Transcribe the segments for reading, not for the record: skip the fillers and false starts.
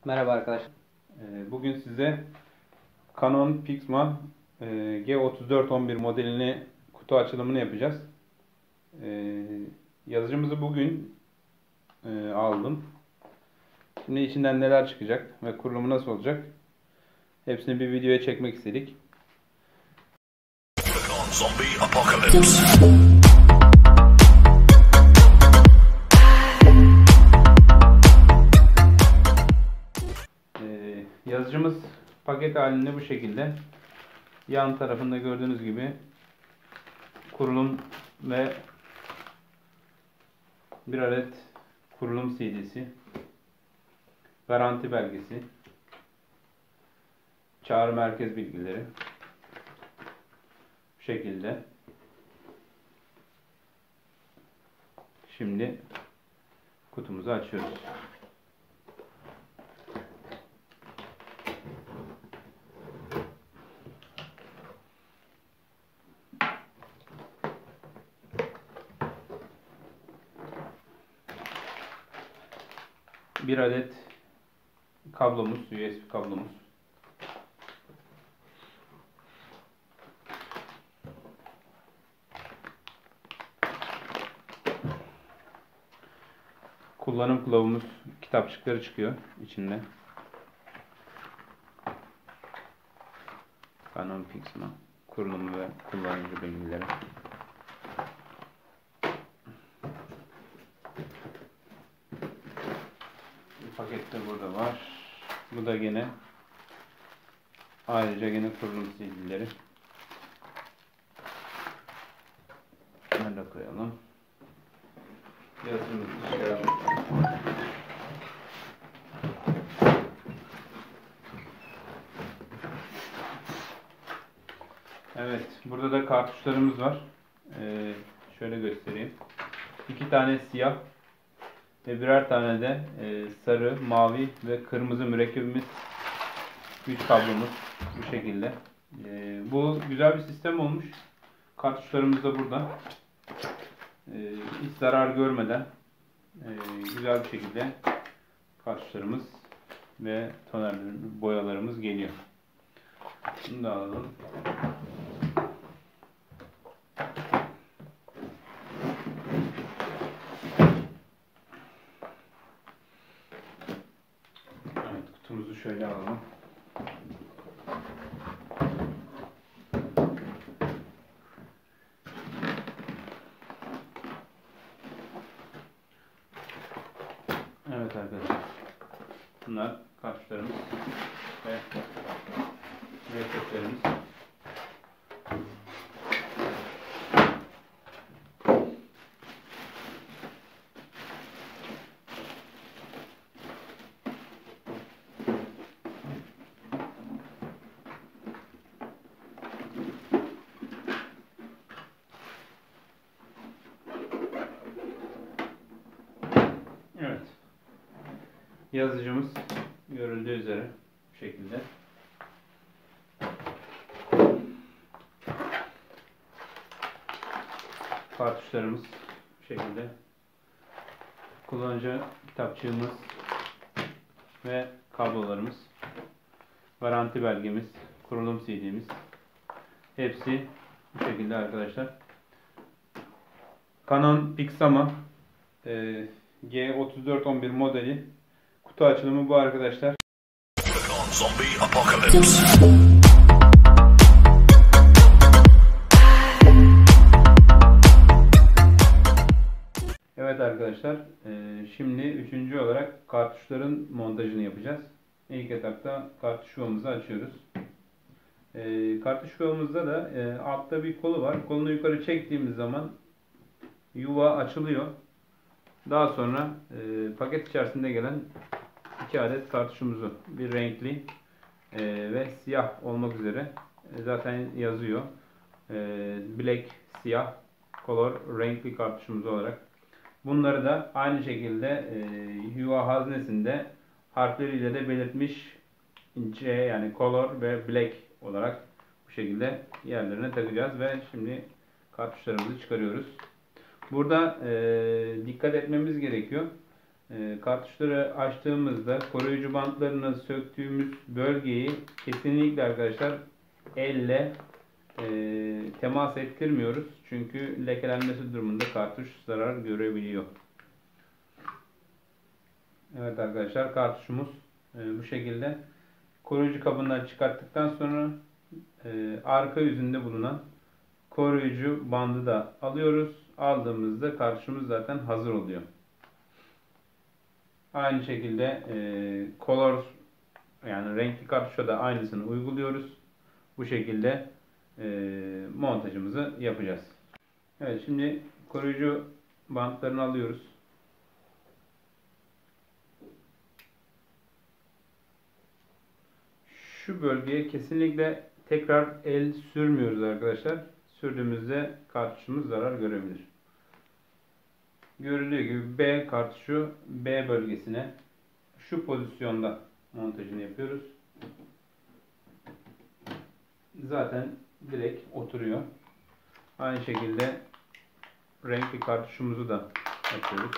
Merhaba arkadaşlar. Bugün size Canon Pixma G3411 modelini kutu açılımını yapacağız. Yazıcımızı bugün aldım. Şimdi içinden neler çıkacak ve kurulumu nasıl olacak? Hepsini bir videoya çekmek istedik. Zombie apocalypse. Yazıcımız paket halinde bu şekilde. Yan tarafında gördüğünüz gibi kurulum ve bir adet kurulum CD'si, garanti belgesi, çağrı merkez bilgileri bu şekilde. Şimdi kutumuzu açıyoruz. Bir adet kablomuz, USB kablomuz. Kullanım kılavuzumuz, kitapçıkları çıkıyor içinde. Canon Pixma kurulumu ve kullanıcı bilgileri. Paket de burada var. Bu da gene ayrıca gene kurulum CD'leri. Nerede koyalım? Yazımızı çıkaralım. Evet, burada da kartuşlarımız var. Şöyle göstereyim. 2 tane siyah ve birer tane de sarı, mavi ve kırmızı mürekkebimiz, güç kablomuz bu şekilde. Bu güzel bir sistem olmuş. Kartuşlarımız da burada. Hiç zarar görmeden güzel bir şekilde kartuşlarımız ve tonerlerimiz, boyalarımız geliyor. Bunu da alalım. Evet, kutumuzu şöyle alalım. Evet arkadaşlar. Bunlar kartuşlarımız ve mürekkeplerimiz. Evet. Yazıcımız görüldüğü üzere bu şekilde. Kartuşlarımız bu şekilde. Kullanıcı kitapçığımız ve kablolarımız. Garanti belgemiz, kurulum CD'miz. Hepsi bu şekilde arkadaşlar. Canon Pixma G3411 modeli kutu açılımı bu arkadaşlar. Zombie apocalypse. Evet arkadaşlar, şimdi üçüncü olarak kartuşların montajını yapacağız. İlk etapta kartuş yuvamızı açıyoruz. Kartuş yuvamızda da altta bir kolu var. Kolunu yukarı çektiğimiz zaman yuva açılıyor. Daha sonra paket içerisinde gelen 2 adet kartuşumuzu, bir renkli ve siyah olmak üzere zaten yazıyor. Black, siyah, color, renkli kartuşumuz olarak. Bunları da aynı şekilde yuva haznesinde harfleriyle de belirtmiş, C yani color ve black olarak bu şekilde yerlerine takacağız ve şimdi kartuşlarımızı çıkarıyoruz. Burada dikkat etmemiz gerekiyor. Kartuşları açtığımızda koruyucu bantlarını söktüğümüz bölgeyi kesinlikle arkadaşlar elle temas ettirmiyoruz. Çünkü lekelenmesi durumunda kartuş zarar görebiliyor. Evet arkadaşlar, kartuşumuz bu şekilde. Koruyucu kabından çıkarttıktan sonra arka yüzünde bulunan koruyucu bandı da alıyoruz. Aldığımızda kartuşumuz zaten hazır oluyor. Aynı şekilde color, yani renkli kartuşa da aynısını uyguluyoruz. Bu şekilde montajımızı yapacağız. Evet, şimdi koruyucu bantlarını alıyoruz. Şu bölgeye kesinlikle tekrar el sürmüyoruz arkadaşlar. Sürdüğümüzde kartuşumuz zarar görebilir. Görüldüğü gibi B kartuşu B bölgesine şu pozisyonda montajını yapıyoruz. Zaten direkt oturuyor. Aynı şekilde renkli kartuşumuzu da yapıyoruz.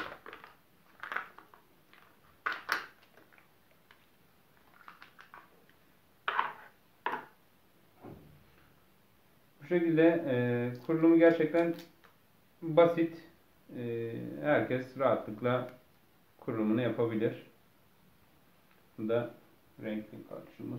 Bu şekilde kurulumu gerçekten basit. Herkes rahatlıkla kurulumunu yapabilir. Bu da renkli kartuşumuz.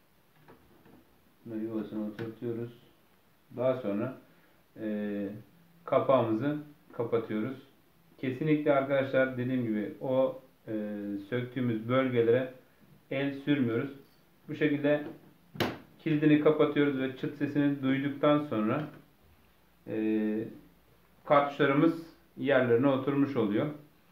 Böyle yuvasına oturtuyoruz. Daha sonra kapağımızı kapatıyoruz. Kesinlikle arkadaşlar, dediğim gibi o söktüğümüz bölgelere el sürmüyoruz. Bu şekilde kilidini kapatıyoruz ve çıt sesini duyduktan sonra kartuşlarımız yerlerine oturmuş oluyor.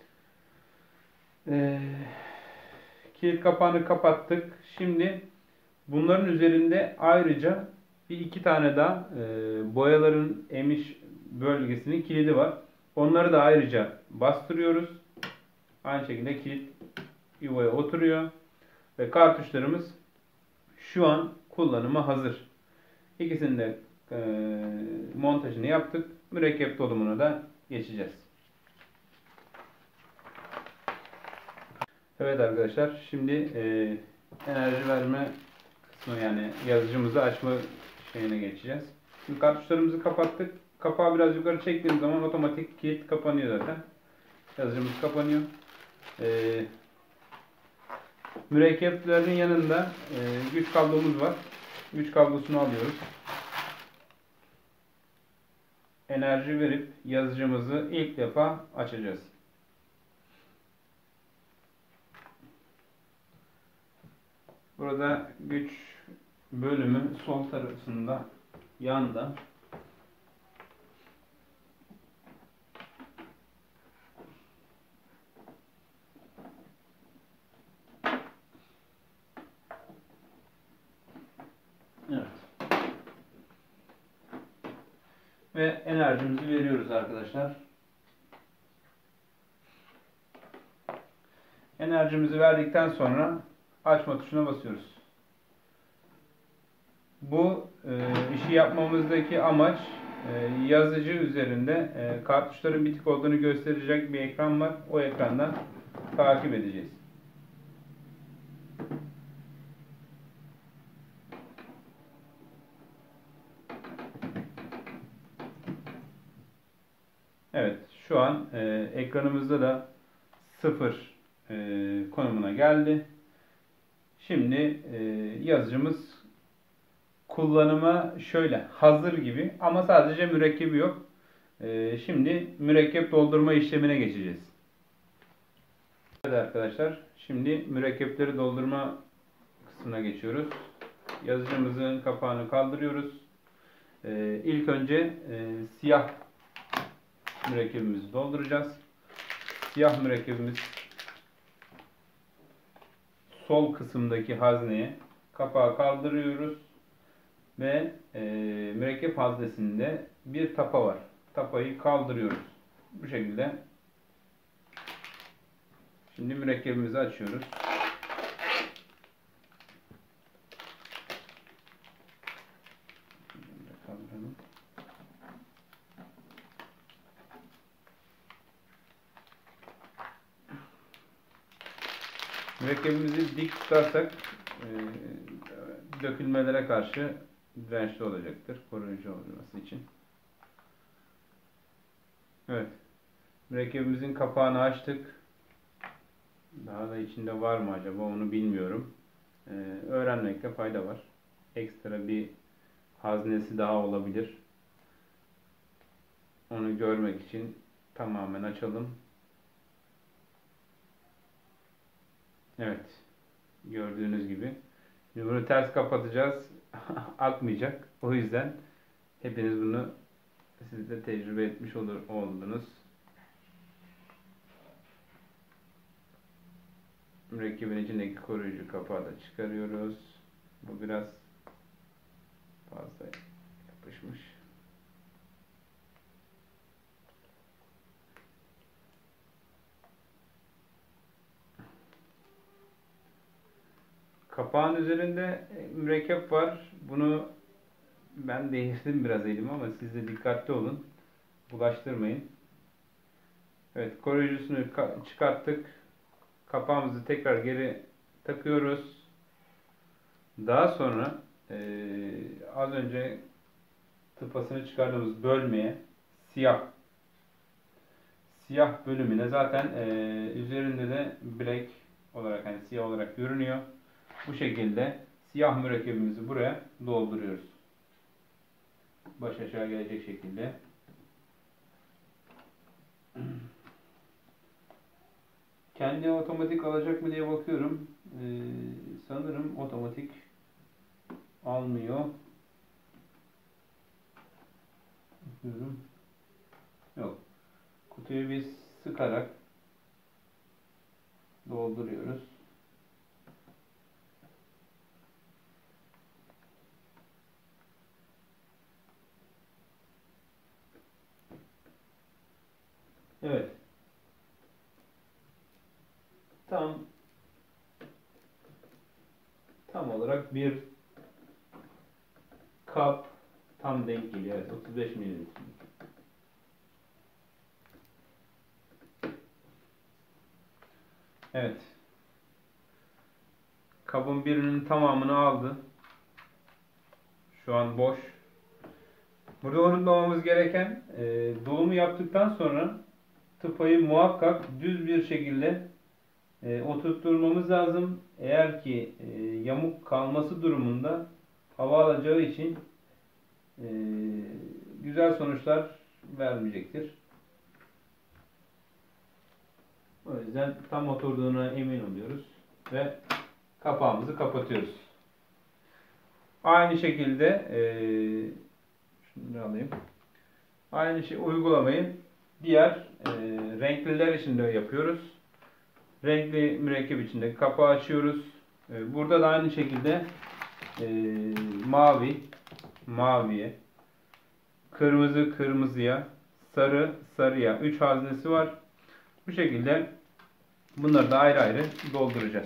Kilit kapağını kapattık. Şimdi bunların üzerinde ayrıca bir iki tane daha boyaların emiş bölgesinin kilidi var. Onları da ayrıca bastırıyoruz. Aynı şekilde kilit yuvaya oturuyor ve kartuşlarımız şu an kullanıma hazır. İkisini de montajını yaptık. Mürekkep dolumuna da geçeceğiz. Evet arkadaşlar, şimdi enerji verme kısmı, yani yazıcımızı açma şeyine geçeceğiz. Şimdi kartuşlarımızı kapattık. Kapağı biraz yukarı çektiğim zaman otomatik kilit kapanıyor zaten. Yazıcımız kapanıyor. Mürekkeplerin yanında güç kablomuz var. Güç kablosunu alıyoruz. Enerji verip yazıcımızı ilk defa açacağız. Burada güç bölümü sol tarafında, yanda. Evet. Ve enerjimizi veriyoruz arkadaşlar. Enerjimizi verdikten sonra açma tuşuna basıyoruz. Bu işi yapmamızdaki amaç, yazıcı üzerinde kartuşların bitik olduğunu gösterecek bir ekran var. O ekrandan takip edeceğiz. Evet, şu an ekranımızda da 0 konumuna geldi. Şimdi yazıcımız kullanıma şöyle hazır gibi, ama sadece mürekkebi yok. Şimdi mürekkep doldurma işlemine geçeceğiz. Evet arkadaşlar, şimdi mürekkepleri doldurma kısmına geçiyoruz. Yazıcımızın kapağını kaldırıyoruz. İlk önce siyah mürekkebimizi dolduracağız. Siyah mürekkebimiz sol kısımdaki hazneye kapağı kaldırıyoruz ve mürekkep haznesinde bir tapa var. Tapayı kaldırıyoruz. Bu şekilde. Şimdi mürekkebimizi açıyoruz. Mürekkebimizi dik tutarsak dökülmelere karşı dirençli olacaktır. Koruyucu olması için. Evet. Mürekkebimizin kapağını açtık. Daha da içinde var mı acaba onu bilmiyorum. Öğrenmekte fayda var. Ekstra bir haznesi daha olabilir. Onu görmek için tamamen açalım. Evet. Gördüğünüz gibi. Şimdi bunu ters kapatacağız. Akmayacak. O yüzden hepiniz bunu siz de tecrübe etmiş oldunuz. Mürekkebin içindeki koruyucu kapağı da çıkarıyoruz. Bu biraz fazla yapışmış. Kapağın üzerinde mürekkep var. Bunu ben değiştirdim biraz elimi ama siz de dikkatli olun. Bulaştırmayın. Evet, koruyucusunu çıkarttık. Kapağımızı tekrar geri takıyoruz. Daha sonra az önce tıpasını çıkardığımız bölmeye siyah bölümüne zaten üzerinde de black olarak yani siyah olarak görünüyor. Bu şekilde siyah mürekkebimizi buraya dolduruyoruz. Baş aşağı gelecek şekilde. Kendi otomatik alacak mı diye bakıyorum. Sanırım otomatik almıyor. Bakıyorum. Yok. Kutuyu biz sıkarak dolduruyoruz. Evet. Tam olarak bir kap tam denk geliyor. Evet, 35 milimetre. Evet. Kabın birinin tamamını aldı. Şu an boş. Burada unutmamamız gereken dolumu yaptıktan sonra tıpayı muhakkak düz bir şekilde oturtturmamız lazım. Eğer ki yamuk kalması durumunda hava alacağı için güzel sonuçlar vermeyecektir. O yüzden tam oturduğuna emin oluyoruz ve kapağımızı kapatıyoruz. Aynı şekilde şunu alayım. Aynı şey uygulamayı diğer renkliler için de yapıyoruz. Renkli mürekkep içinde kapağı açıyoruz. Burada da aynı şekilde maviye, kırmızı kırmızıya, sarı sarıya 3 haznesi var. Bu şekilde bunları da ayrı ayrı dolduracağız.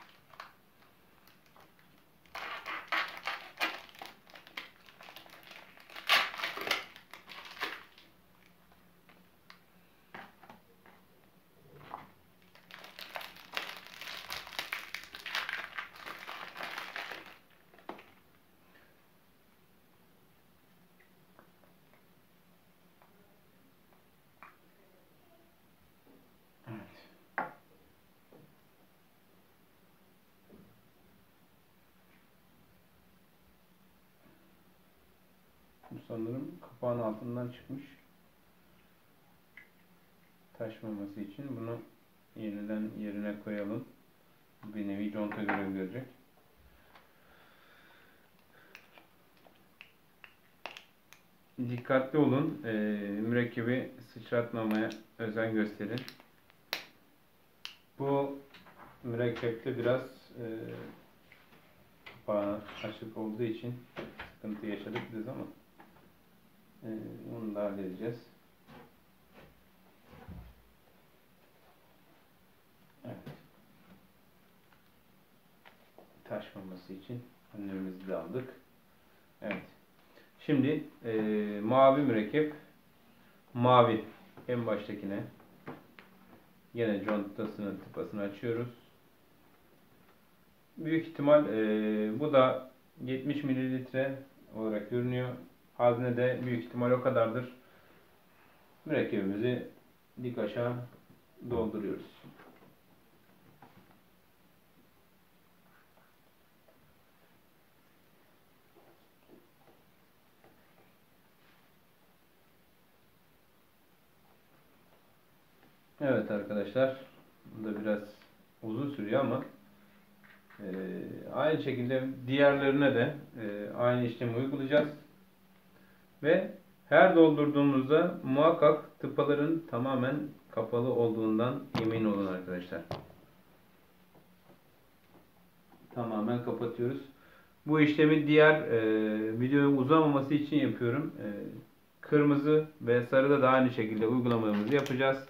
Bu sanırım kapağın altından çıkmış. Taşmaması için bunu yeniden yerine koyalım. Bir nevi conta görevi görecek. Dikkatli olun. Mürekkebi sıçratmamaya özen gösterin. Bu mürekkepte biraz kapağı açık olduğu için sıkıntı yaşadık biz ama onu da halledeceğiz. Evet. Taşmaması için önlemimizi de aldık. Evet. Şimdi mavi mürekkep, mavi en baştakine yine contasını tıpasını açıyoruz. büyük ihtimal bu da 70 mililitre olarak görünüyor. Hazne de büyük ihtimal o kadardır. Mürekkebimizi dik aşağı dolduruyoruz. Evet arkadaşlar, bu da biraz uzun sürüyor ama aynı şekilde diğerlerine de aynı işlemi uygulayacağız. Ve her doldurduğumuzda muhakkak tıpaların tamamen kapalı olduğundan emin olun arkadaşlar. Tamamen kapatıyoruz. Bu işlemi diğer videonun uzamaması için yapıyorum. Kırmızı ve sarıda da aynı şekilde uygulamamızı yapacağız.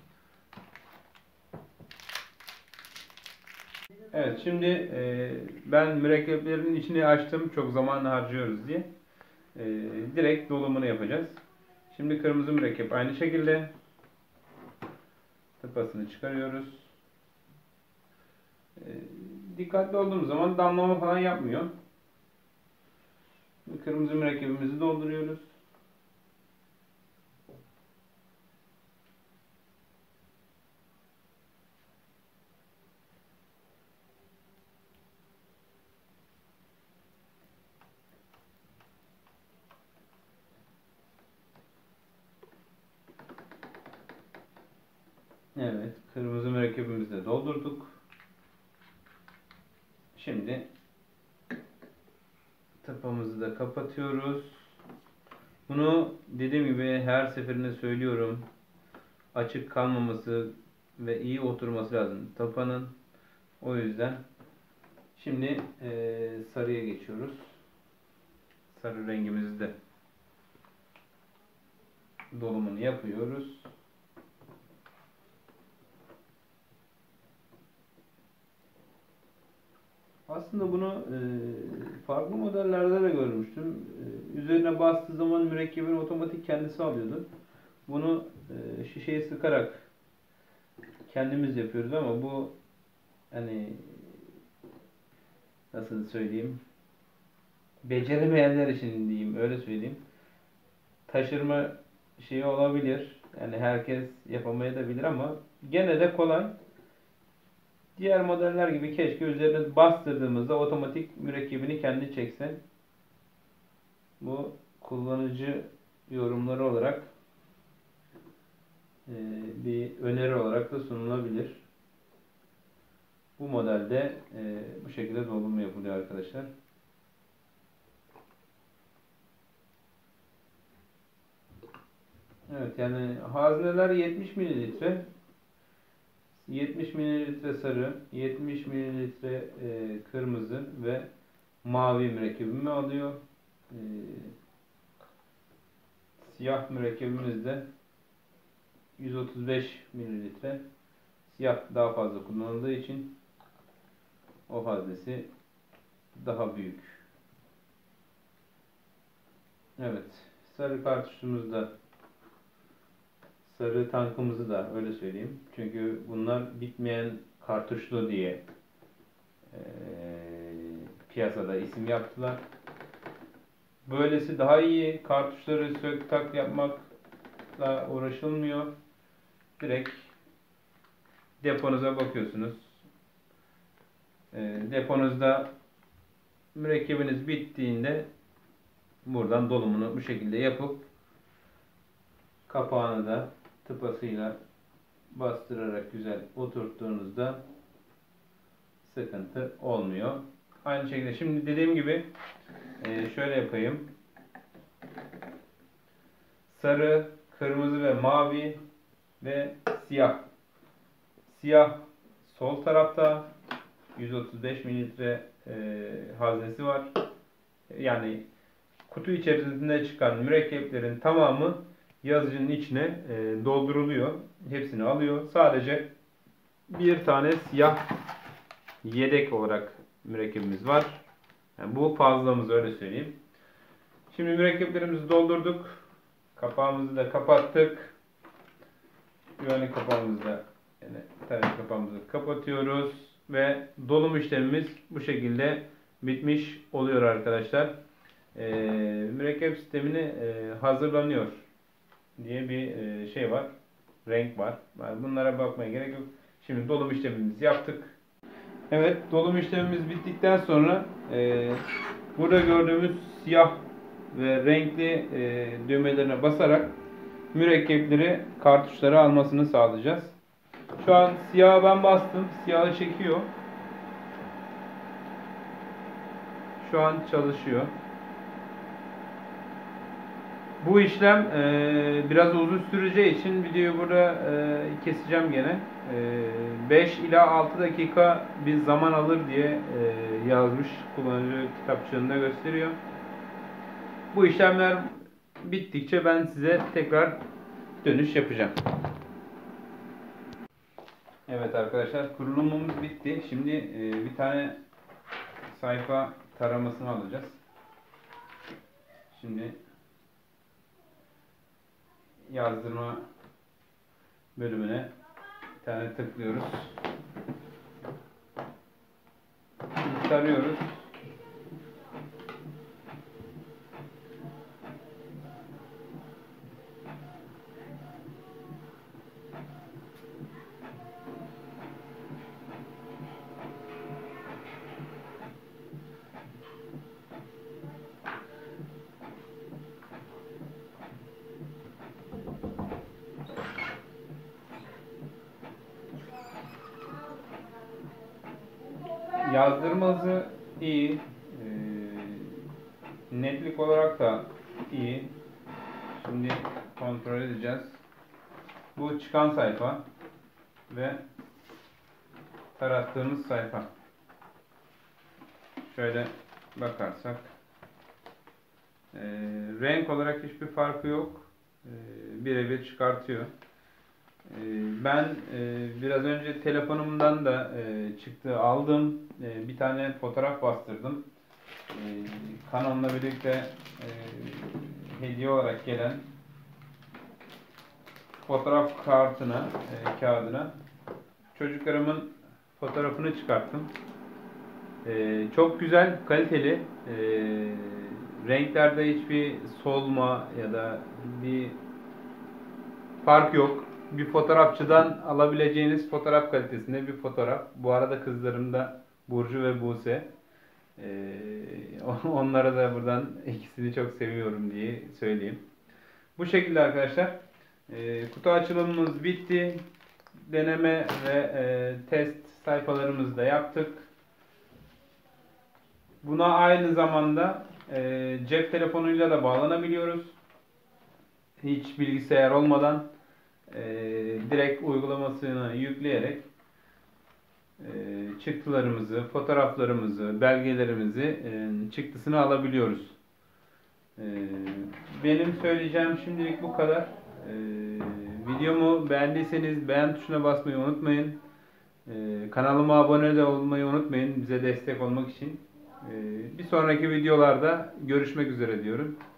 Evet, şimdi ben mürekkeplerin içini açtım, çok zaman harcıyoruz diye. Direkt dolumunu yapacağız. Şimdi kırmızı mürekkep aynı şekilde tıpasını çıkarıyoruz. Dikkatli olduğumuz zaman damlama falan yapmıyor. Kırmızı mürekkebimizi dolduruyoruz. Evet, kırmızı mürekkebimizi de doldurduk. Şimdi tıpamızı da kapatıyoruz. Bunu dediğim gibi her seferinde söylüyorum. Açık kalmaması ve iyi oturması lazım tapanın. O yüzden şimdi sarıya geçiyoruz. Sarı rengimizi de dolumunu yapıyoruz. Aslında bunu farklı modellerde de görmüştüm. Üzerine bastığı zaman mürekkebin otomatik kendisi alıyordu. Bunu şişeye sıkarak kendimiz yapıyoruz ama bu hani nasıl söyleyeyim, beceremeyenler için diyeyim, öyle söyleyeyim. Taşırma şeyi olabilir. Yani herkes yapamayabilir ama gene de kolay. Diğer modeller gibi keşke üzerine bastırdığımızda otomatik mürekkebini kendi çekse. Bu kullanıcı yorumları olarak bir öneri olarak da sunulabilir. Bu modelde bu şekilde dolum yapılıyor arkadaşlar. Evet, yani hazneler 70 mililitre. 70 mililitre sarı, 70 mililitre kırmızı ve mavi mürekkebimi alıyor. Siyah mürekkebimiz de 135 mililitre. Siyah daha fazla kullanıldığı için o haznesi daha büyük. Evet, sarı kartuşumuzda, sarı tankımızı da öyle söyleyeyim. Çünkü bunlar bitmeyen kartuşlu diye piyasada isim yaptılar. Böylesi daha iyi. Kartuşları sök tak yapmakla uğraşılmıyor. Direkt deponuza bakıyorsunuz. Deponuzda mürekkebiniz bittiğinde buradan dolumunu bu şekilde yapıp kapağını da tıpasıyla bastırarak güzel oturttuğunuzda sıkıntı olmuyor. Aynı şekilde şimdi dediğim gibi şöyle yapayım. Sarı, kırmızı ve mavi ve siyah. Siyah sol tarafta 135 mililitre haznesi var. Yani kutu içerisinde çıkan mürekkeplerin tamamı yazıcının içine dolduruluyor. Hepsini alıyor. Sadece bir tane siyah yedek olarak mürekkebimiz var. Yani bu fazlamız, öyle söyleyeyim. Şimdi mürekkeplerimizi doldurduk. Kapağımızı da kapattık. Güvenlik kapağımızı da, yani tabii kapağımızı kapatıyoruz ve dolum işlemimiz bu şekilde bitmiş oluyor arkadaşlar. Mürekkep sistemini hazırlanıyor diye bir şey var. Renk var. Yani bunlara bakmaya gerek yok. Şimdi dolum işlemimizi yaptık. Evet, dolum işlemimiz bittikten sonra burada gördüğümüz siyah ve renkli düğmelerine basarak mürekkepleri kartuşlara almasını sağlayacağız. Şu an siyahı ben bastım. Siyahı çekiyor. Şu an çalışıyor. Bu işlem biraz uzun süreceği için videoyu burada keseceğim gene. 5 ila 6 dakika bir zaman alır diye yazmış, kullanıcı kitapçığında gösteriyor. Bu işlemler bittikçe ben size tekrar dönüş yapacağım. Evet arkadaşlar, kurulumumuz bitti. Şimdi bir tane sayfa taramasını alacağız. Şimdi yazdırma bölümüne bir tane tıklıyoruz. Tarıyoruz. Yazdırma hızı iyi. Netlik olarak da iyi. Şimdi kontrol edeceğiz. Bu çıkan sayfa ve tarattığımız sayfa. Şöyle bakarsak renk olarak hiçbir farkı yok. Birebir çıkartıyor. Ben biraz önce telefonumdan da çıktı aldım. Bir tane fotoğraf bastırdım. Canon'la birlikte hediye olarak gelen fotoğraf kartına, kağıdına çocuklarımın fotoğrafını çıkarttım. Çok güzel, kaliteli. Renklerde hiçbir solma ya da bir fark yok. Bir fotoğrafçıdan alabileceğiniz fotoğraf kalitesinde bir fotoğraf. Bu arada kızlarım da Burcu ve Buse. Onlara da buradan ikisini çok seviyorum diye söyleyeyim. Bu şekilde arkadaşlar. Kutu açılımımız bitti. Deneme ve test sayfalarımızı da yaptık. Buna aynı zamanda cep telefonuyla da bağlanabiliyoruz. Hiç bilgisayar olmadan direkt uygulamasını yükleyerek çıktılarımızı, fotoğraflarımızı, belgelerimizi çıktısını alabiliyoruz. Benim söyleyeceğim şimdilik bu kadar. Videomu beğendiyseniz beğen tuşuna basmayı unutmayın. Kanalıma abone de olmayı unutmayın bize destek olmak için. Bir sonraki videolarda görüşmek üzere diyorum.